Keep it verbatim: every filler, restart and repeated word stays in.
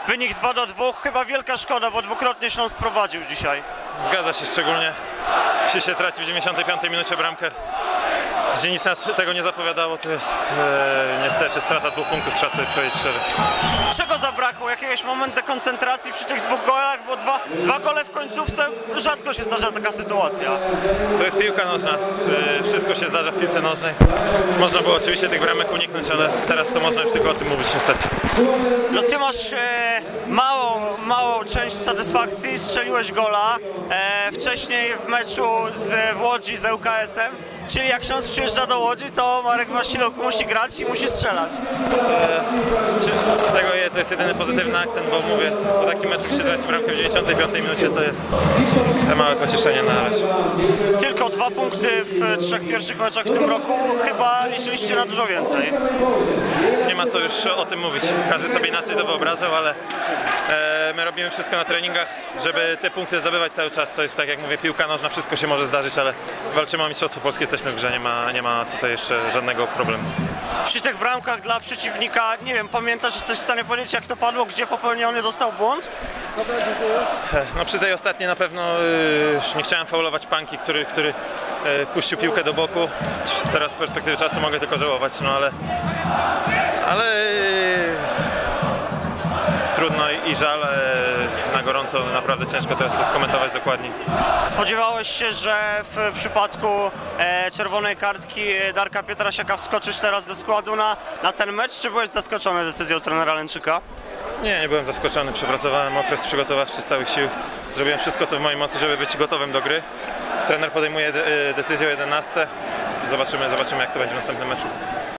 wynik dwa do dwóch, chyba wielka szkoda, bo dwukrotnie Śląsk prowadził dzisiaj. Zgadza się, szczególnie jeśli się traci w dziewięćdziesiątej piątej minucie bramkę, gdzie nic tego nie zapowiadało, to jest e, niestety strata dwóch punktów, trzeba sobie powiedzieć szczerze. Czego zabrakło? Jakiegoś momentu koncentracji przy tych dwóch golach? Bo dwa, dwa gole w końcówce, rzadko się zdarza taka sytuacja. To jest piłka nożna, e, wszystko się zdarza w piłce nożnej. Można było oczywiście tych bramek uniknąć, ale teraz to można już tylko o tym mówić niestety. No ty masz e, małą, małą część satysfakcji, strzeliłeś gola e, wcześniej w meczu z, w Łodzi z L K S-em, czyli jak Śląsk przyjeżdża do Łodzi, to Marek Wasiluk musi grać i musi strzelać. E, z tego je, to jest jedyny pozytywny akcent, bo mówię, po takim meczu się traci bramkę w dziewięćdziesiątej piątej minucie, to jest małe pocieszenie na razie. Tylko dwa punkty w trzech pierwszych meczach w tym roku, chyba liczyliście na dużo więcej. Nie ma co już o tym mówić, każdy sobie inaczej to wyobrażał, ale e, my robimy wszystko na treningach, żeby te punkty zdobywać cały czas. To jest, tak jak mówię, piłka nożna, wszystko się może zdarzyć, ale walczymy o mistrzostwo polskie, jesteśmy w grze, nie ma, nie ma tutaj jeszcze żadnego problemu. Przy tych bramkach dla przeciwnika, nie wiem, pamiętasz, jesteś w stanie powiedzieć, jak to padło, gdzie popełniony został błąd? No przy tej ostatniej na pewno y, nie chciałem faulować Panki, który, który y, puścił piłkę do boku. Teraz z perspektywy czasu mogę tylko żałować, no ale, ale y, trudno i żal, y, na gorąco naprawdę ciężko teraz to skomentować dokładnie. Spodziewałeś się, że w przypadku e, czerwonej kartki Darka Pietrasiaka wskoczysz teraz do składu na, na ten mecz, czy byłeś zaskoczony decyzją trenera Lęczyka? Nie, nie byłem zaskoczony, przepracowałem okres przygotowawczy z całych sił, zrobiłem wszystko co w mojej mocy, żeby być gotowym do gry. Trener podejmuje de decyzję o jedenastce i zobaczymy, zobaczymy jak to będzie w następnym meczu.